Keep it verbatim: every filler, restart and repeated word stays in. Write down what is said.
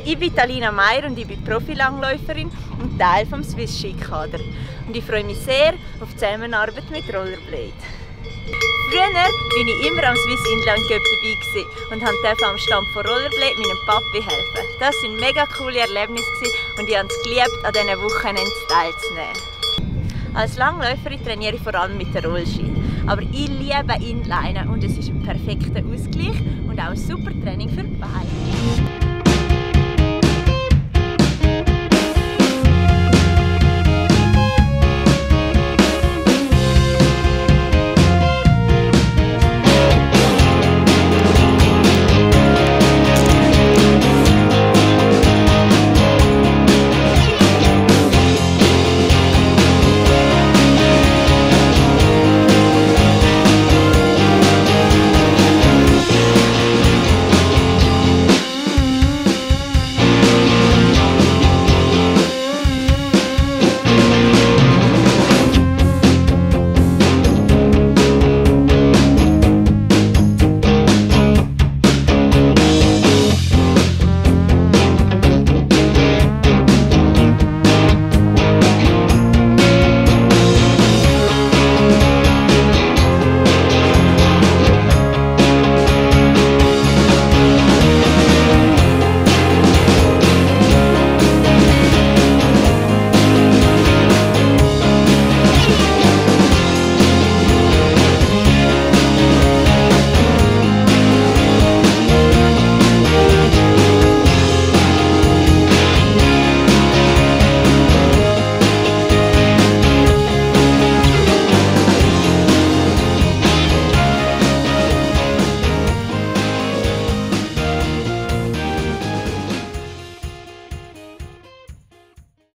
Ich bin Alina Meier und ich bin Profilangläuferin und Teil vom Swiss Ski Kader. Und ich freue mich sehr auf die Zusammenarbeit mit Rollerblade. Früher war ich immer am Swiss Inline Cup dabei und durfte am Stand von Rollerblade meinem Papi helfen. Das waren mega coole Erlebnisse und ich habe es geliebt, an diesen Wochenenden teilzunehmen. Als Langläuferin trainiere ich vor allem mit der Rollski. Aber ich liebe Inlinen und es ist ein perfekter Ausgleich und auch ein super Training für die Beine.